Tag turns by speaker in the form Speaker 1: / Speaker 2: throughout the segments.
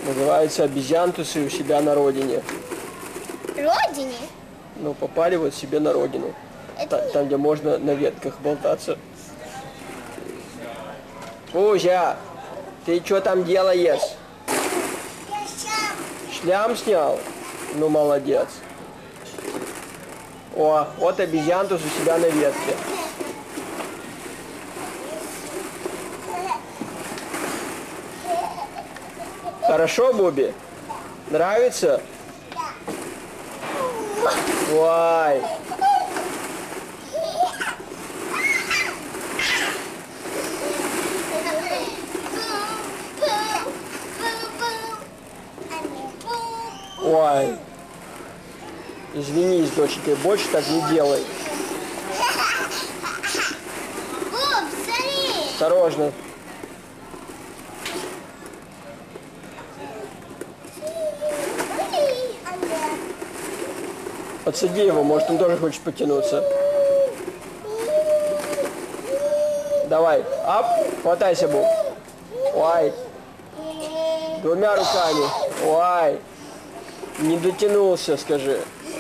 Speaker 1: Называется обезьянтусы у себя на родине.
Speaker 2: Родине?
Speaker 1: Ну, попали вот себе на родину. Там, где можно на ветках болтаться. Пузя, ты что там делаешь? Шлям снял? Ну, молодец. О, вот обезьянтус у себя на ветке. Хорошо, Буби? Нравится? Ой. Ой. Извинись, доченька, больше так не делай. Осторожно. Подсади его, может, он тоже хочет потянуться. Давай, ап, хватайся, Боб. Ой. Двумя руками. Ой. Не дотянулся, скажи.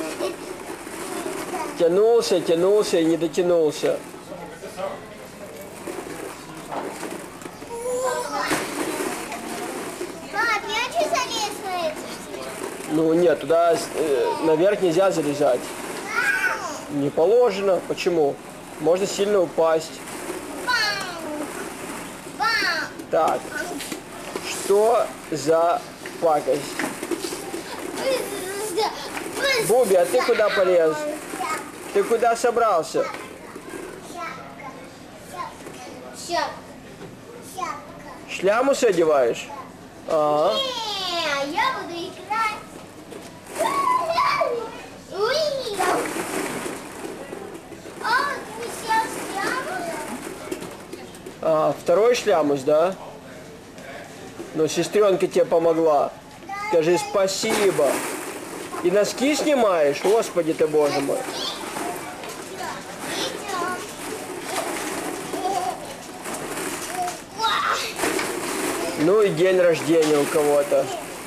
Speaker 1: Тянулся, тянулся и не дотянулся.
Speaker 2: Пап, я хочу залезть на это.
Speaker 1: Ну нет, туда наверх нельзя залезать. Не положено. Почему? Можно сильно упасть. Так. Что за пакость? Буби, а ты куда полез? Ты куда собрался? Шлямус одеваешь? А.
Speaker 2: Не, я буду играть.
Speaker 1: А, второй шлямус, да? Но сестренка тебе помогла. Скажи спасибо. И носки снимаешь? Господи ты, Боже мой. Ну и день рождения у кого-то.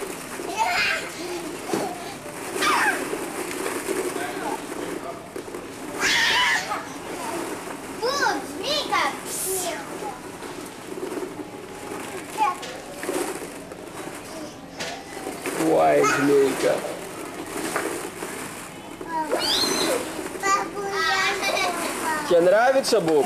Speaker 1: Ой, змейка. Тебе нравится, Боб?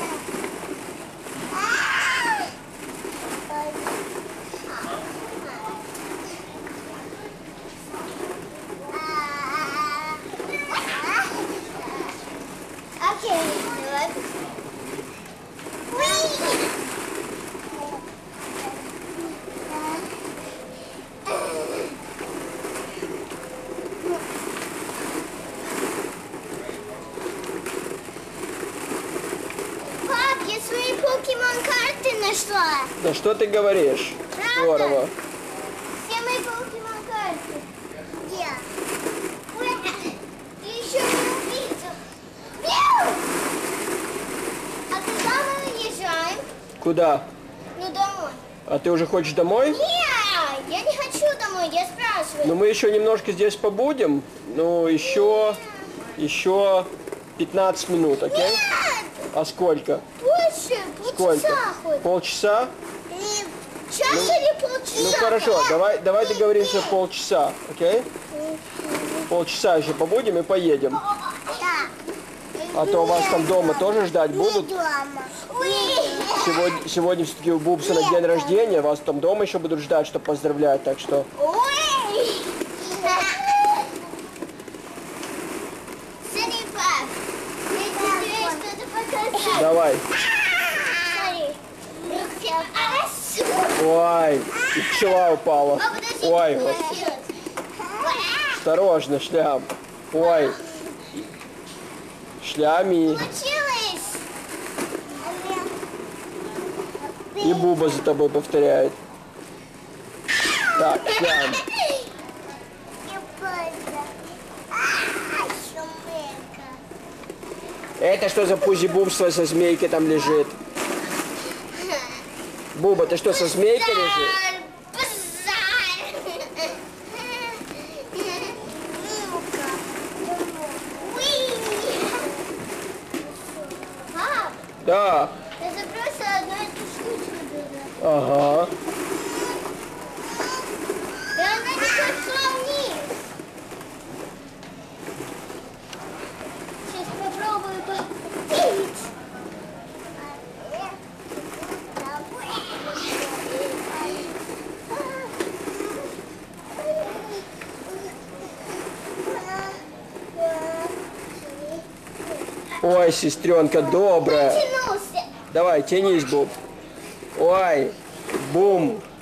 Speaker 2: Покемон-карты нашла.
Speaker 1: Да что ты говоришь?
Speaker 2: Правда?
Speaker 1: Здорово.
Speaker 2: Все мои покемон-карты. Где? Ты еще не увидел. А куда мы уезжаем?
Speaker 1: Куда?
Speaker 2: Ну, домой.
Speaker 1: А ты уже хочешь домой?
Speaker 2: Нет, я не хочу домой, я спрашиваю.
Speaker 1: Ну мы еще немножко здесь побудем. Ну еще 15 минут, окей?
Speaker 2: Нет!
Speaker 1: А сколько?
Speaker 2: Больше,
Speaker 1: Сколько?
Speaker 2: полчаса хоть.
Speaker 1: Полчаса?
Speaker 2: Час или полчаса?
Speaker 1: Ну хорошо, давай договоримся полчаса, окей? Полчаса еще побудем и поедем.
Speaker 2: Да.
Speaker 1: А то вас там дома тоже ждать будут.
Speaker 2: Дома.
Speaker 1: Сегодня все-таки у Бубсона день рождения, вас там дома еще будут ждать, чтобы поздравлять, так что...
Speaker 2: Смотри, пап, я тебе что-то покажу.
Speaker 1: Давай.
Speaker 2: Смотри.
Speaker 1: Ой, и пчела упала.
Speaker 2: Папа, подожди,
Speaker 1: Ой,
Speaker 2: подожди.
Speaker 1: вот. Осторожно, шлям. Ой. Шлями.
Speaker 2: Получилось.
Speaker 1: И Буба за тобой повторяет. Так, шлям. Это что за пузи-бубство со змейкой там лежит? Буба, ты что, со змейкой лежит?
Speaker 2: Базар.
Speaker 1: Да.
Speaker 2: Я забросила одну эту штучку туда.
Speaker 1: Ага.
Speaker 2: И она не пошла вниз. Сейчас попробую попить.
Speaker 1: Ой, сестренка добрая.
Speaker 2: Тянулся.
Speaker 1: Давай, тянись, Бум. Ой, Бум.